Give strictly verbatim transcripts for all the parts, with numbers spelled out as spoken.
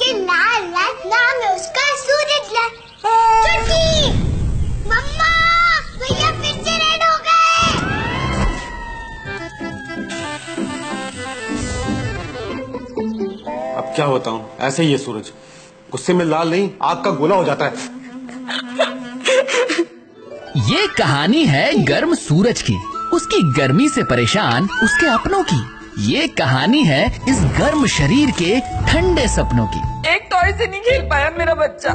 लेकिन लाल लाल नाम है उसका सूरज लाल। छुट्टी। मम्मा भैया फिर से रेड हो गए। अब क्या बताऊं, ऐसे ही है सूरज, गुस्से में लाल नहीं आग का गोला हो जाता है। ये कहानी है गर्म सूरज की, उसकी गर्मी से परेशान उसके अपनों की। ये कहानी है इस गर्म शरीर के ठंडे सपनों की। एक टॉय से नहीं खेल पाया मेरा बच्चा।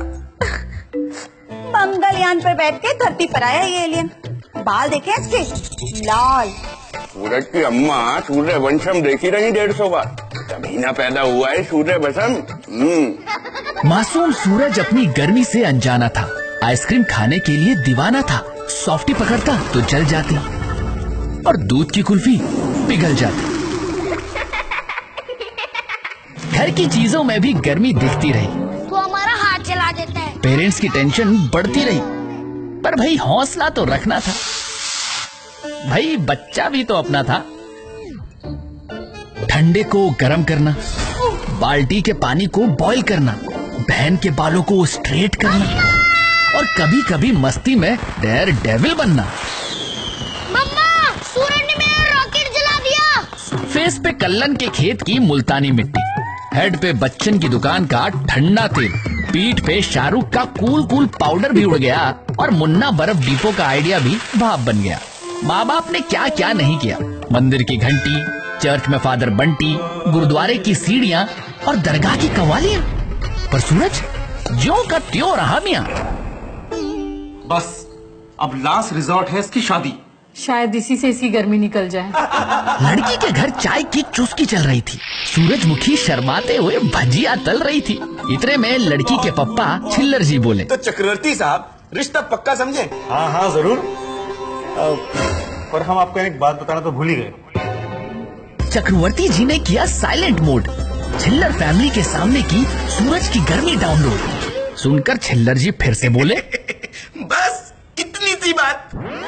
मंगलयान पर बैठ के धरती पर आया ये एलियन। बाल देखे इसके लाल। सूरज की अम्मा सूर्य वंशम देखी रही डेढ़ सौ बार, तभी ना पैदा हुआ है सूर्य वंशम। मासूम सूरज अपनी गर्मी से अनजाना था, आइसक्रीम खाने के लिए दीवाना था। सॉफ्टी पकड़ता तो जल जाती और दूध की कुल्फी पिघल जाती। घर की चीजों में भी गर्मी दिखती रही, तो हमारा हाथ चला देता है। पेरेंट्स की टेंशन बढ़ती रही, पर भाई हौसला तो रखना था। भाई बच्चा भी तो अपना था। ठंडे को गर्म करना, बाल्टी के पानी को बॉईल करना, बहन के बालों को स्ट्रेट करना और कभी कभी मस्ती में डेयर डेविल बनना। मम्मा सूरज ने मेरा रॉकेट जला दिया। फेस पे कल्लन के खेत की मुल्तानी मिट्टी, हेड पे बच्चन की दुकान का ठंडा तेल, पीठ पे शाहरुख का कूल कूल पाउडर भी उड़ गया और मुन्ना बर्फ डिपो का आइडिया भी भाप बन गया। माँ बाप ने क्या क्या नहीं किया, मंदिर की घंटी, चर्च में फादर बंटी, गुरुद्वारे की सीढ़ियाँ और दरगाह की कवालियाँ, पर सूरज ज्यों का त्यों रहा मियाँ। बस अब लास्ट रिजॉर्ट है इसकी शादी। शायद इसी से इसकी गर्मी निकल जाए। लड़की के घर चाय की चुस्की चल रही थी, सूरजमुखी शर्माते हुए भजिया तल रही थी। इतने में लड़की के पप्पा छिल्लर जी बोले, तो चक्रवर्ती साहब रिश्ता पक्का समझे? हाँ हाँ जरूर, पर हम आपको एक बात बताना तो भूल ही गए। चक्रवर्ती जी ने किया साइलेंट मोड। छिल्लर फैमिली के सामने की सूरज की गर्मी डाउनलोड। सुनकर छिल्लर जी फिर से बोले, बस इतनी सी बात।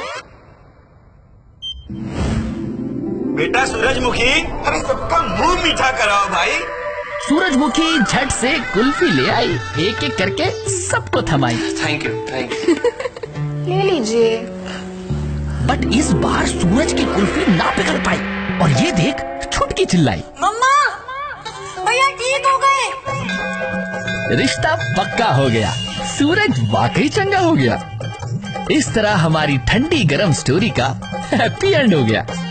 बेटा सूरजमुखी, अरे सबका मुंह मीठा कराओ भाई। सूरजमुखी झट से कुल्फी ले आई, एक एक करके सबको थमाई। Thank you thank you. ले लीजिए। बट इस बार सूरज की कुल्फी ना पिघल पाई और ये देख छुटकी चिल्लाई, मम्मा भैया ठीक हो गए। रिश्ता पक्का हो गया, सूरज वाकई चंगा हो गया। इस तरह हमारी ठंडी गरम स्टोरी का हैप्पी एंड हो गया।